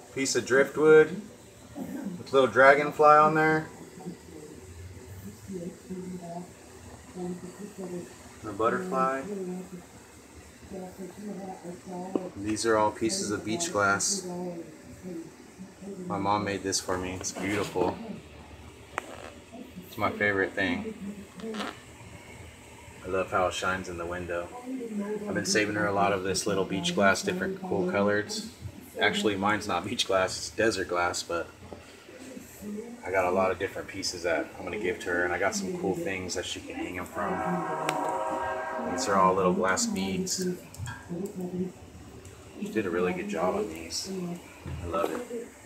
piece of driftwood with a little dragonfly on there. A butterfly. These are all pieces of beach glass. My mom made this for me. It's beautiful. It's my favorite thing. I love how it shines in the window. I've been saving her a lot of this little beach glass, different cool colors. Actually, mine's not beach glass, it's desert glass, but I got a lot of different pieces that I'm going to give to her, and I got some cool things that she can hang them from. These are all little glass beads. She did a really good job on these. I love it.